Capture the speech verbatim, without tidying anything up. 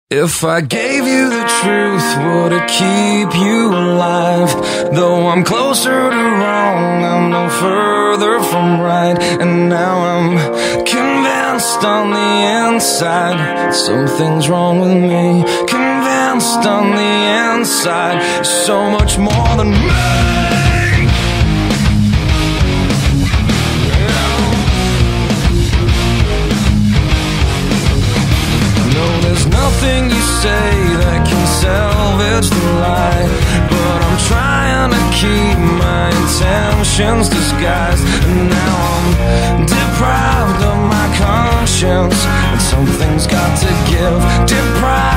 If I gave you the truth, would it keep you alive? Though I'm closer to wrong, I'm no further from right. And now I'm convinced on the inside something's wrong with me. Convinced on the inside so much more than me. Nothing you say that can salvage the lie, but I'm trying to keep my intentions disguised. And now I'm deprived of my conscience, and something's got to give. Deprived